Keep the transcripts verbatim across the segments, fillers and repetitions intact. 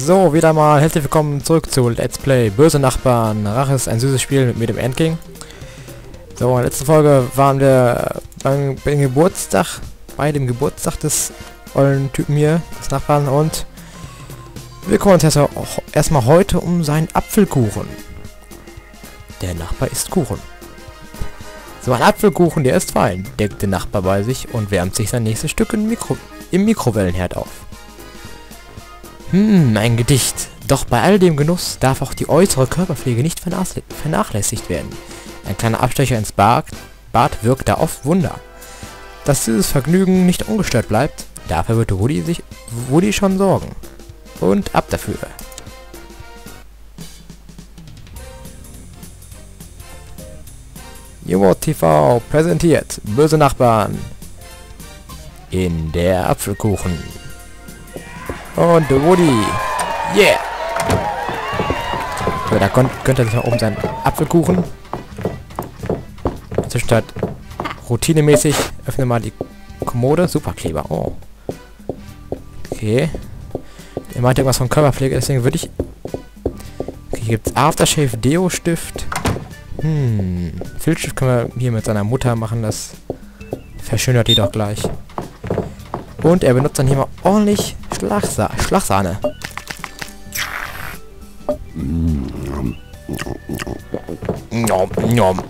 So, wieder mal herzlich willkommen zurück zu Let's Play Böse Nachbarn. Rache ist ein süßes Spiel mit, mit dem Endking. So, in der letzten Folge waren wir beim, beim Geburtstag, bei dem Geburtstag des ollen Typen hier, des Nachbarn, und wir kümmern uns erstmal erstmal heute um seinen Apfelkuchen. Der Nachbar isst Kuchen. So ein Apfelkuchen, der ist fein, denkt der Nachbar bei sich und wärmt sich sein nächstes Stück im, Mikro im Mikrowellenherd auf. Hm, ein Gedicht. Doch bei all dem Genuss darf auch die äußere Körperpflege nicht vernachlässigt werden. Ein kleiner Abstecher ins Bad, Bad wirkt da oft Wunder. Dass dieses Vergnügen nicht ungestört bleibt, dafür wird Woody sich Woody schon sorgen. Und ab dafür. Jumo T V präsentiert Böse Nachbarn in der Apfelkuchen. Und Woody. Yeah! So, da gönnt er sich mal oben seinen Apfelkuchen. Zwischenzeit routinemäßig öffne mal die Kommode. Superkleber. Oh. Okay. Er meint irgendwas von Körperpflege, deswegen würde ich... Okay, hier gibt es Aftershave Deo Stift. Hm. Filzstift können wir hier mit seiner Mutter machen. Das verschönert die doch gleich. Und er benutzt dann hier mal ordentlich Schlagsa Schlagsahne. Nom, nom.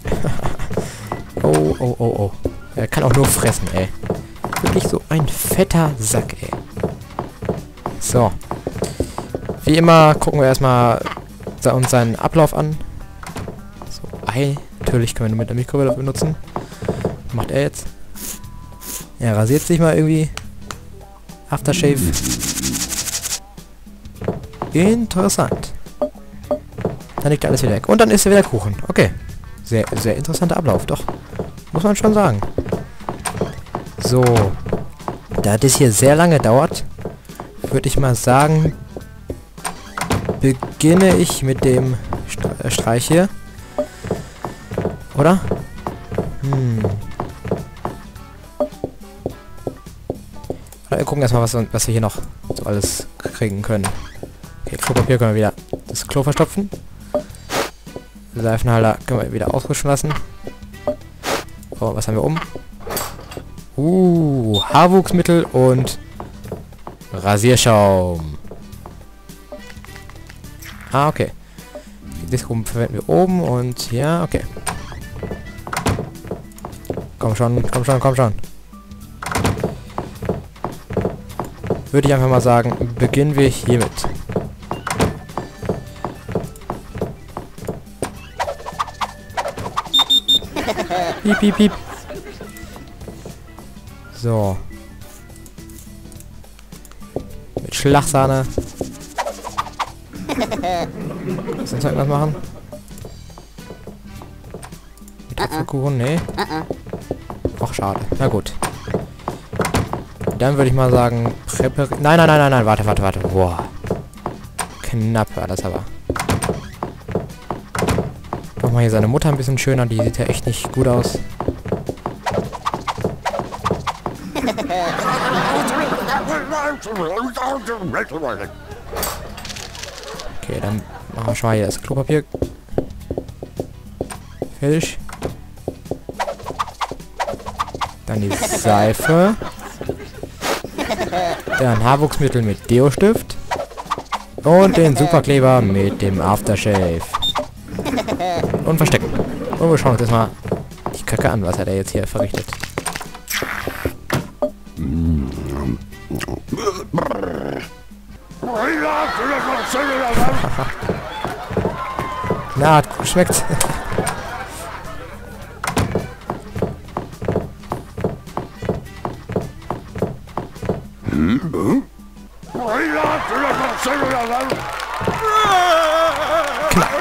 Oh, oh, oh, oh. Er kann auch nur fressen, ey. Wirklich so ein fetter Sack, ey. So. Wie immer gucken wir erstmal uns seinen Ablauf an. So, Ei. Natürlich können wir nur mit der Mikrowelle benutzen. Was macht er jetzt? Er rasiert sich mal irgendwie. Aftershave. Interessant. Dann liegt alles wieder weg. Und dann ist er wieder Kuchen. Okay. Sehr, sehr interessanter Ablauf, doch. Muss man schon sagen. So. Da das hier sehr lange dauert, würde ich mal sagen, beginne ich mit dem St Streich hier. Oder? Hm. Wir gucken erstmal, was, was wir hier noch so alles kriegen können. Okay, Klopapier können wir wieder das Klo verstopfen. Seifenhalter können wir wieder ausrutschen lassen. Oh, was haben wir oben? Uh, Haarwuchsmittel und Rasierschaum. Ah, okay. Das verwenden wir oben und ja, okay. Komm schon, komm schon, komm schon. Würde ich einfach mal sagen, beginnen wir hiermit. Piep, piep, piep. So. Mit Schlagsahne. Kannst du uns irgendwas machen? Mit Apfelkuchen? Nee. Ach, schade. Na gut. Dann würde ich mal sagen, präparieren. Nein, nein, nein, nein, nein, warte, warte, warte. Boah. Knapp war das aber. Machen wir hier seine Mutter ein bisschen schöner, die sieht ja echt nicht gut aus. Okay, dann machen wir schon mal hier das Klopapier. Fertig. Dann die Seife. Dann Haarwuchsmittel mit Deo-Stift. Und den Superkleber mit dem Aftershave. Und verstecken. Und wir schauen uns jetzt mal die Kacke an, was er da jetzt hier verrichtet. Na, hat gut geschmeckt. Knack.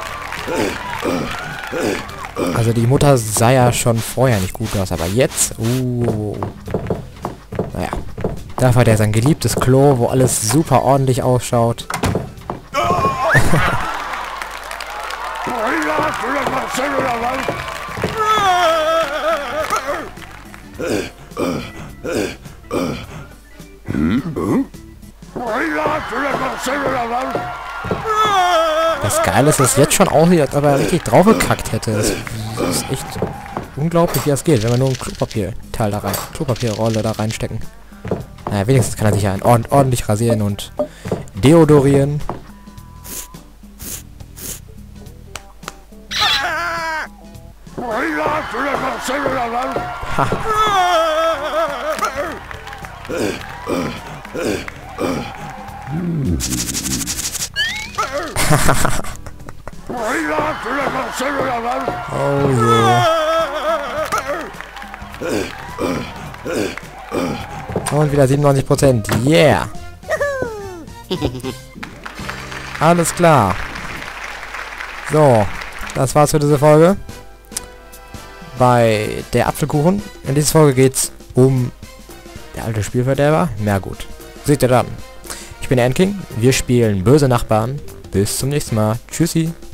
Also die Mutter sah ja schon vorher nicht gut aus, aber jetzt, uh, naja, dafür hat er sein geliebtes Klo, wo alles super ordentlich ausschaut. Das Geile ist, dass es jetzt schon aussieht, als ob er richtig drauf gekackt hätte. Das, das ist echt unglaublich, wie das geht, wenn wir nur ein Klopapierteil da rein, Klopapierrolle da reinstecken. Naja, wenigstens kann er sich ja ord ordentlich rasieren und deodorieren. Ha. Oh je. Und wieder siebenundneunzig Prozent. Yeah. Alles klar. So, das war's für diese Folge. Bei der Apfelkuchen. In dieser Folge geht's um der alte Spielverderber. Na gut. Seht ihr dann. Ich bin der Endking. Wir spielen Böse Nachbarn. Bis zum nächsten Mal. Tschüssi.